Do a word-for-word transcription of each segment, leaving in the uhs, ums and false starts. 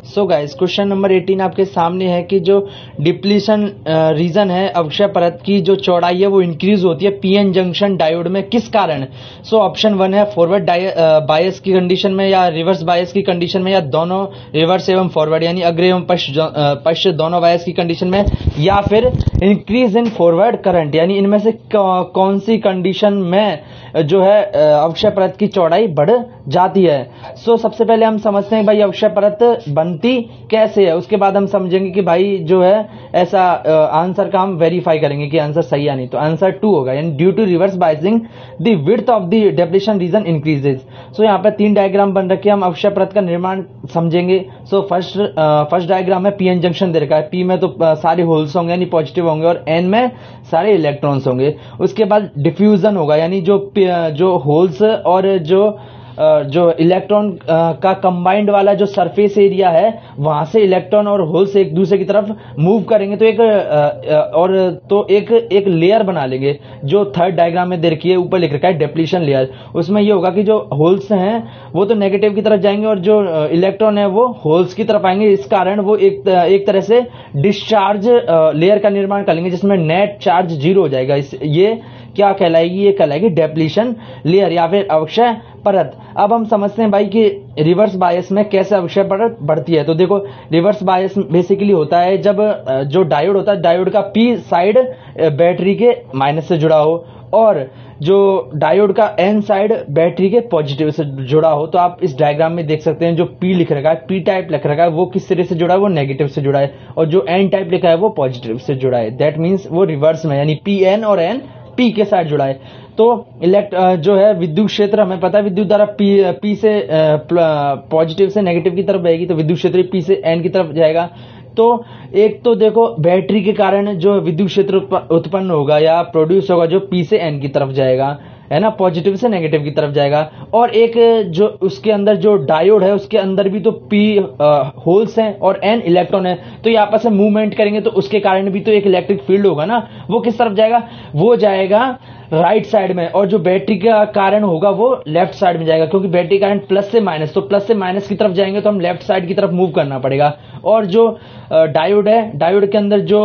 So guys, question number अठारह आपके सामने है कि जो डिप्लीशन रीजन है अवक्षय परत की जो चौड़ाई है वो इंक्रीज होती है पीएन जंक्शन डायोड में, किस कारण। सो ऑप्शन वन है फॉरवर्ड बायस की कंडीशन में या रिवर्स बायस की कंडीशन में, या दोनों रिवर्स एवं फॉरवर्ड यानी अग्र एवं पश्च दोनों बायस की कंडीशन में, या फिर इंक्रीज इन फॉरवर्ड करंट, यानी इनमें से कौन सी कंडीशन में जो है अवक्षय परत की चौड़ाई बढ़ जाती है। सो so, सबसे पहले हम समझते हैं भाई अवक्षय परत बनती कैसे है, उसके बाद हम समझेंगे कि भाई जो है ऐसा आंसर का हम वेरीफाई करेंगे कि आंसर सही या नहीं। तो आंसर टू होगा, यानी due to reverse biasing the width of the depletion region increases. So यहाँ पे तीन डायग्राम बन रखे हैं, हम अवक्षय परत का निर्माण समझेंगे। सो फर्स्ट फर्स्ट डायग्राम में पीएन जंक्शन दे रखा है, पी में तो सारे होल्स होंगे यानी पॉजिटिव होंगे और एन में सारे इलेक्ट्रॉन्स होंगे। उसके बाद डिफ्यूजन होगा, यानी जो जो होल्स और जो जो इलेक्ट्रॉन का कंबाइंड वाला जो सरफेस एरिया है वहां से इलेक्ट्रॉन और होल्स एक दूसरे की तरफ मूव करेंगे तो एक और तो एक एक लेयर बना लेंगे जो थर्ड डायग्राम में दे रखी है, ऊपर लिख रखा है डेप्लीशन लेयर। उसमें ये होगा कि जो होल्स हैं वो तो नेगेटिव की तरफ जाएंगे और जो इलेक्ट्रॉन है वो होल्स की तरफ आएंगे, इस कारण वो एक एक तरह से डिस्चार्ज लेयर का निर्माण कर लेंगे जिसमें नेट चार्ज जीरो हो जाएगा। इस ये क्या कहलाएगी, ये कहलाएगी डेप्लीशन लेयर या फिर अवक्षय परत। अब हम समझते हैं भाई कि रिवर्स बायस में कैसे अवक्षय परत बढ़ती है। तो देखो, रिवर्स बायस बेसिकली होता है जब जो डायोड होता है, डायोड का पी साइड बैटरी के माइनस से जुड़ा हो और जो डायोड का एन साइड बैटरी के पॉजिटिव से जुड़ा हो। तो आप इस डायग्राम में देख सकते हैं जो पी लिख रखा है, पी टाइप लिख रखा है, वो किस तरह से जुड़ा है, वो नेगेटिव से जुड़ा है, और जो एन टाइप लिखा है वो पॉजिटिव से जुड़ा है। दैट मीन्स वो रिवर्स में, यानी पी एन और एन पी के साथ जुड़ा है। तो इलेक्ट जो है विद्युत क्षेत्र हमें पता है विद्युत धारा पी पी से पॉजिटिव से नेगेटिव की तरफ जाएगी, तो विद्युत क्षेत्र पी से एन की तरफ जाएगा। तो एक तो देखो बैटरी के कारण जो विद्युत क्षेत्र उत्पन्न होगा या प्रोड्यूस होगा जो पी से एन की तरफ जाएगा, है ना, पॉजिटिव से नेगेटिव की तरफ जाएगा। और एक जो उसके अंदर जो डायोड है उसके अंदर भी तो पी होल्स हैं और एन इलेक्ट्रॉन है, तो ये आपस में मूवमेंट करेंगे तो उसके कारण भी तो एक इलेक्ट्रिक फील्ड होगा ना। वो किस तरफ जाएगा, वो जाएगा राइट साइड में, और जो बैटरी का कारण होगा वो लेफ्ट साइड में जाएगा, क्योंकि बैटरी करंट प्लस से माइनस, तो प्लस से माइनस की तरफ जाएंगे तो हम लेफ्ट साइड की तरफ मूव करना पड़ेगा। और जो डायोड है, डायोड के अंदर जो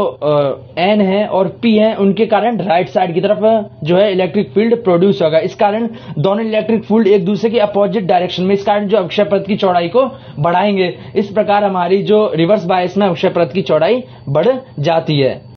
एन है और पी है उनके कारण राइट साइड की तरफ जो है इलेक्ट्रिक फील्ड प्रोड्यूस होगा। इस कारण दोनों इलेक्ट्रिक फील्ड एक दूसरे के अपोजिट डायरेक्शन में, इस कारण जो अवक्षय परत की चौड़ाई को बढ़ाएंगे। इस प्रकार हमारी जो रिवर्स बायस में अवक्षय परत की चौड़ाई बढ़ जाती है।